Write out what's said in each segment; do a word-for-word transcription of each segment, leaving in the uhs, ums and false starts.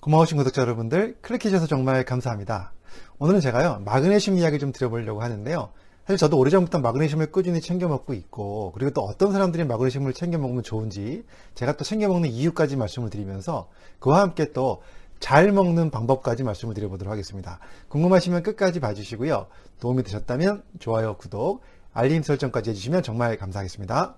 고마우신 구독자 여러분들 클릭해주셔서 정말 감사합니다. 오늘은 제가요 마그네슘 이야기 좀 드려보려고 하는데요. 사실 저도 오래전부터 마그네슘을 꾸준히 챙겨 먹고 있고, 그리고 또 어떤 사람들이 마그네슘을 챙겨 먹으면 좋은지 제가 또 챙겨 먹는 이유까지 말씀을 드리면서 그와 함께 또 잘 먹는 방법까지 말씀을 드려보도록 하겠습니다. 궁금하시면 끝까지 봐주시고요. 도움이 되셨다면 좋아요, 구독, 알림 설정까지 해주시면 정말 감사하겠습니다.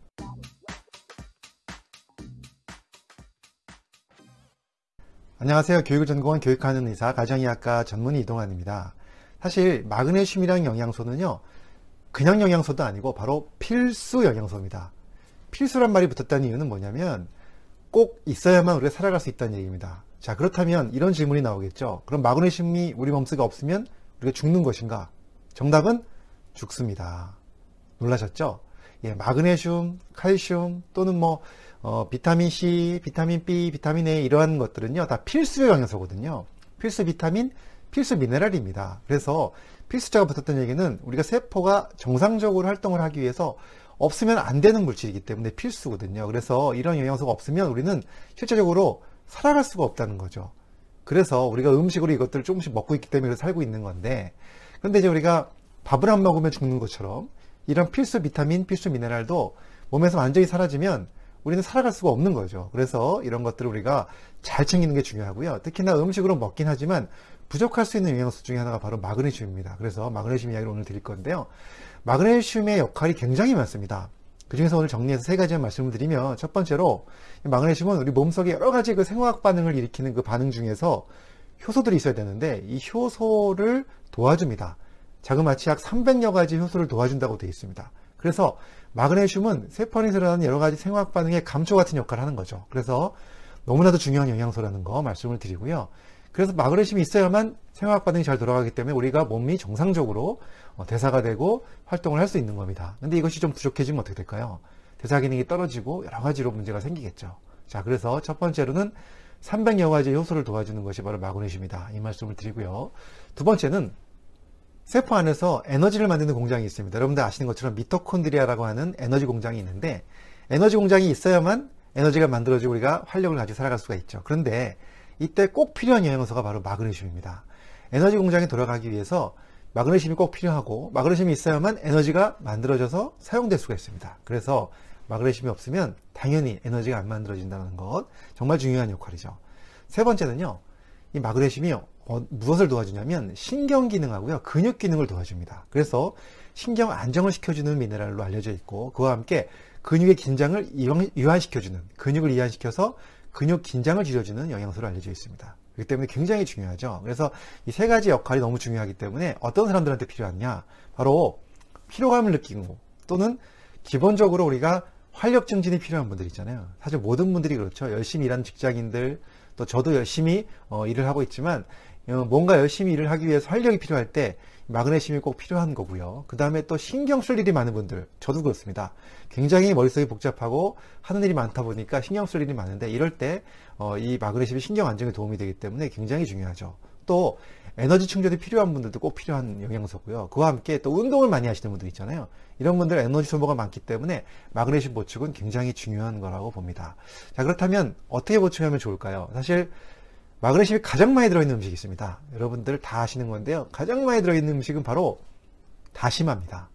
안녕하세요. 교육을 전공한 교육하는 의사, 가정의학과 전문의 이동환입니다. 사실 마그네슘이라는 영양소는요, 그냥 영양소도 아니고 바로 필수 영양소입니다. 필수란 말이 붙었다는 이유는 뭐냐면 꼭 있어야만 우리가 살아갈 수 있다는 얘기입니다. 자, 그렇다면 이런 질문이 나오겠죠. 그럼 마그네슘이 우리 몸속에 없으면 우리가 죽는 것인가? 정답은 죽습니다. 놀라셨죠? 예, 마그네슘, 칼슘 또는 뭐 어, 비타민 C, 비타민 B, 비타민 A 이러한 것들은요 다 필수 영양소거든요. 필수 비타민, 필수 미네랄입니다. 그래서 필수자가 붙었던 얘기는 우리가 세포가 정상적으로 활동을 하기 위해서 없으면 안 되는 물질이기 때문에 필수거든요. 그래서 이런 영양소가 없으면 우리는 실제적으로 살아갈 수가 없다는 거죠. 그래서 우리가 음식으로 이것들을 조금씩 먹고 있기 때문에 살고 있는 건데, 그런데 이제 우리가 밥을 안 먹으면 죽는 것처럼 이런 필수 비타민, 필수 미네랄도 몸에서 완전히 사라지면 우리는 살아갈 수가 없는 거죠. 그래서 이런 것들을 우리가 잘 챙기는 게 중요하고요. 특히나 음식으로 먹긴 하지만 부족할 수 있는 영양소 중에 하나가 바로 마그네슘입니다. 그래서 마그네슘 이야기를 오늘 드릴 건데요. 마그네슘의 역할이 굉장히 많습니다. 그 중에서 오늘 정리해서 세 가지만 말씀을 드리면, 첫 번째로 마그네슘은 우리 몸속에 여러 가지 그 생화학 반응을 일으키는 그 반응 중에서 효소들이 있어야 되는데 이 효소를 도와줍니다. 자그마치 약 삼백여 가지 효소를 도와준다고 되어 있습니다. 그래서 마그네슘은 세포 안에서 일어나는 여러 가지 생화학 반응의 감초 같은 역할을 하는 거죠. 그래서 너무나도 중요한 영양소라는 거 말씀을 드리고요. 그래서 마그네슘이 있어야만 생화학 반응이 잘 돌아가기 때문에 우리가 몸이 정상적으로 대사가 되고 활동을 할 수 있는 겁니다. 근데 이것이 좀 부족해지면 어떻게 될까요? 대사 기능이 떨어지고 여러 가지로 문제가 생기겠죠. 자, 그래서 첫 번째로는 삼백여 가지 효소를 도와주는 것이 바로 마그네슘이다, 이 말씀을 드리고요. 두 번째는 세포 안에서 에너지를 만드는 공장이 있습니다. 여러분들 아시는 것처럼 미토콘드리아라고 하는 에너지 공장이 있는데, 에너지 공장이 있어야만 에너지가 만들어지고 우리가 활력을 가지고 살아갈 수가 있죠. 그런데 이때 꼭 필요한 영양소가 바로 마그네슘입니다. 에너지 공장이 돌아가기 위해서 마그네슘이 꼭 필요하고, 마그네슘이 있어야만 에너지가 만들어져서 사용될 수가 있습니다. 그래서 마그네슘이 없으면 당연히 에너지가 안 만들어진다는 것, 정말 중요한 역할이죠. 세 번째는요, 이 마그네슘이 어, 무엇을 도와주냐면 신경 기능하고요, 근육 기능을 도와줍니다. 그래서 신경 안정을 시켜주는 미네랄로 알려져 있고, 그와 함께 근육의 긴장을 이완시켜주는, 근육을 이완시켜서 근육 긴장을 줄여주는 영양소로 알려져 있습니다. 그렇기 때문에 굉장히 중요하죠. 그래서 이 세 가지 역할이 너무 중요하기 때문에 어떤 사람들한테 필요하냐, 바로 피로감을 느끼고 또는 기본적으로 우리가 활력 증진이 필요한 분들 있잖아요. 사실 모든 분들이 그렇죠. 열심히 일하는 직장인들, 또 저도 열심히 어, 일을 하고 있지만 어, 뭔가 열심히 일을 하기 위해서 활력이 필요할 때 마그네슘이 꼭 필요한 거고요. 그 다음에 또 신경 쓸 일이 많은 분들, 저도 그렇습니다. 굉장히 머릿속이 복잡하고 하는 일이 많다 보니까 신경 쓸 일이 많은데, 이럴 때 이 마그네슘이 신경 안정에 도움이 되기 때문에 굉장히 중요하죠. 또 에너지 충전이 필요한 분들도 꼭 필요한 영양소고요. 그와 함께 또 운동을 많이 하시는 분들 있잖아요. 이런 분들 에너지 소모가 많기 때문에 마그네슘 보충은 굉장히 중요한 거라고 봅니다. 자, 그렇다면 어떻게 보충하면 좋을까요? 사실 마그네슘이 가장 많이 들어있는 음식이 있습니다. 여러분들 다 아시는 건데요. 가장 많이 들어있는 음식은 바로 다시마입니다.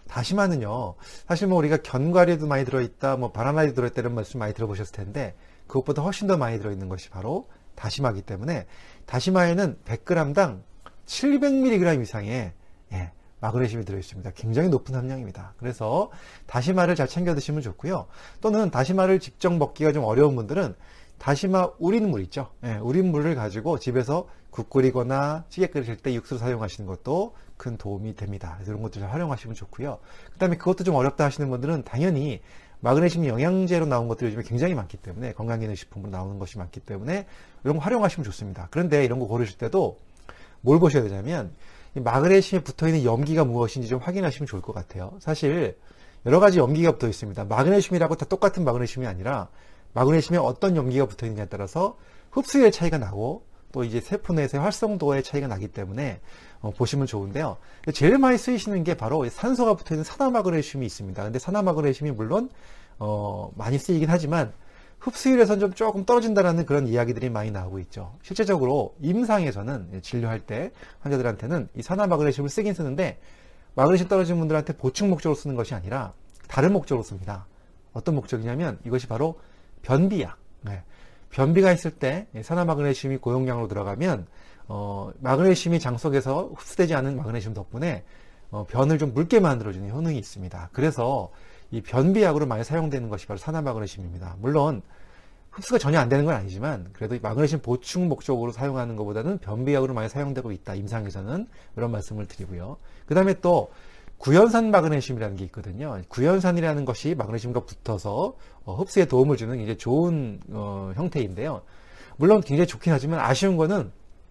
다시마는요, 사실 뭐 우리가 견과류도 많이 들어있다, 뭐 바나나도 들어있다 이런 말씀 많이 들어보셨을 텐데, 그것보다 훨씬 더 많이 들어있는 것이 바로 다시마이기 때문에 다시마에는 백 그램당 칠백 밀리그램 이상의 예, 마그네슘이 들어있습니다. 굉장히 높은 함량입니다. 그래서 다시마를 잘 챙겨 드시면 좋고요. 또는 다시마를 직접 먹기가 좀 어려운 분들은 다시마 우린 물 있죠. 예, 우린 물을 가지고 집에서 국 끓이거나 찌개 끓이실 때 육수로 사용하시는 것도 큰 도움이 됩니다. 그래서 이런 것들 잘 활용하시면 좋고요. 그 다음에 그것도 좀 어렵다 하시는 분들은 당연히 마그네슘 영양제로 나온 것들이 요즘에 굉장히 많기 때문에, 건강기능식품으로 나오는 것이 많기 때문에 이런 거 활용하시면 좋습니다. 그런데 이런 거 고르실 때도 뭘 보셔야 되냐면 이 마그네슘에 붙어있는 염기가 무엇인지 좀 확인하시면 좋을 것 같아요. 사실 여러 가지 염기가 붙어 있습니다. 마그네슘이라고 다 똑같은 마그네슘이 아니라 마그네슘에 어떤 염기가 붙어 있느냐에 따라서 흡수율의 차이가 나고 또 이제 세포 내에서의 활성도의 차이가 나기 때문에 어, 보시면 좋은데요. 제일 많이 쓰이시는 게 바로 산소가 붙어 있는 산화마그네슘이 있습니다. 근데 산화마그네슘이 물론 어, 많이 쓰이긴 하지만 흡수율에선 좀 조금 떨어진다라는 그런 이야기들이 많이 나오고 있죠. 실제적으로 임상에서는 진료할 때 환자들한테는 이 산화 마그네슘을 쓰긴 쓰는데 마그네슘 떨어진 분들한테 보충 목적으로 쓰는 것이 아니라 다른 목적으로 씁니다. 어떤 목적이냐면 이것이 바로 변비약. 네. 변비가 있을 때 산화 마그네슘이 고용량으로 들어가면 어, 마그네슘이 장 속에서 흡수되지 않은 마그네슘 덕분에 어, 변을 좀 묽게 만들어주는 효능이 있습니다. 그래서 이 변비약으로 많이 사용되는 것이 바로 산화 마그네슘입니다. 물론 흡수가 전혀 안 되는 건 아니지만 그래도 마그네슘 보충 목적으로 사용하는 것보다는 변비약으로 많이 사용되고 있다. 임상에서는 이런 말씀을 드리고요. 그 다음에 또 구연산 마그네슘이라는 게 있거든요. 구연산이라는 것이 마그네슘과 붙어서 어, 흡수에 도움을 주는 이제 좋은 어, 형태인데요. 물론 굉장히 좋긴 하지만 아쉬운 거는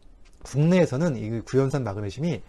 국내에서는 이 구연산 마그네슘이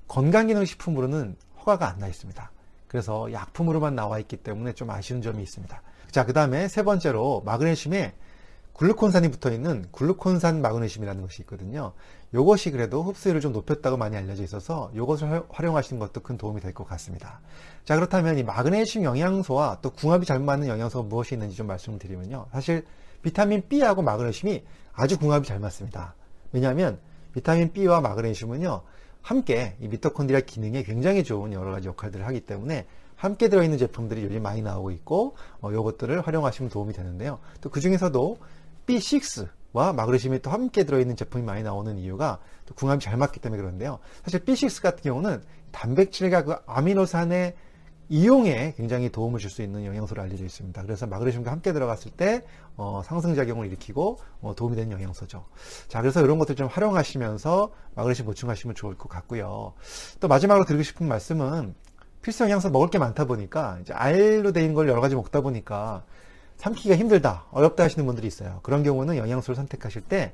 건강기능식품으로는 허가가 안 나 있습니다. 그래서 약품으로만 나와 있기 때문에 좀 아쉬운 점이 있습니다. 자, 그 다음에 세 번째로 마그네슘에 글루콘산이 붙어 있는 글루콘산 마그네슘이라는 것이 있거든요. 이것이 그래도 흡수율을 좀 높였다고 많이 알려져 있어서 이것을 활용하시는 것도 큰 도움이 될 것 같습니다. 자, 그렇다면 이 마그네슘 영양소와 또 궁합이 잘 맞는 영양소가 무엇이 있는지 좀 말씀을 드리면요. 사실 비타민 B하고 마그네슘이 아주 궁합이 잘 맞습니다. 왜냐하면 비타민 B와 마그네슘은요, 함께 이 미토콘드리아 기능에 굉장히 좋은 여러 가지 역할들을 하기 때문에 함께 들어있는 제품들이 요즘 많이 나오고 있고, 어, 요것들을 활용하시면 도움이 되는데요. 또 그 중에서도 비 식스와 마그네슘이 또 함께 들어있는 제품이 많이 나오는 이유가 또 궁합이 잘 맞기 때문에 그런데요. 사실 비 식스 같은 경우는 단백질과 그 아미노산의 이용에 굉장히 도움을 줄 수 있는 영양소로 알려져 있습니다. 그래서 마그네슘과 함께 들어갔을 때 어, 상승작용을 일으키고 어, 도움이 되는 영양소죠. 자, 그래서 이런 것들 좀 활용하시면서 마그네슘 보충하시면 좋을 것 같고요. 또 마지막으로 드리고 싶은 말씀은 필수 영양소 먹을 게 많다 보니까 이제 알로 된 걸 여러 가지 먹다 보니까 삼키기가 힘들다, 어렵다 하시는 분들이 있어요. 그런 경우는 영양소를 선택하실 때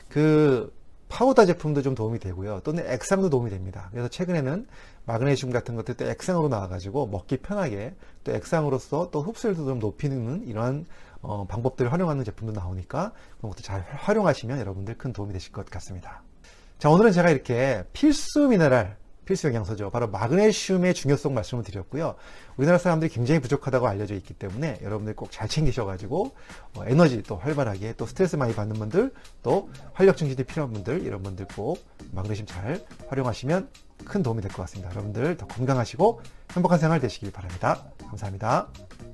그 파우더 제품도 좀 도움이 되고요. 또는 액상도 도움이 됩니다. 그래서 최근에는 마그네슘 같은 것들 또 액상으로 나와가지고 먹기 편하게 또 액상으로서 또 흡수율도 좀 높이는 이러한 어, 방법들을 활용하는 제품도 나오니까 그런 것도 잘 활용하시면 여러분들 큰 도움이 되실 것 같습니다. 자, 오늘은 제가 이렇게 필수 미네랄, 필수 영양소죠. 바로 마그네슘의 중요성 말씀을 드렸고요. 우리나라 사람들이 굉장히 부족하다고 알려져 있기 때문에 여러분들 꼭 잘 챙기셔가지고 어, 에너지 또 활발하게 또 스트레스 많이 받는 분들 또 활력 증진이 필요한 분들 이런 분들 꼭 마그네슘 잘 활용하시면 큰 도움이 될 것 같습니다. 여러분들 더 건강하시고 행복한 생활 되시길 바랍니다. 감사합니다.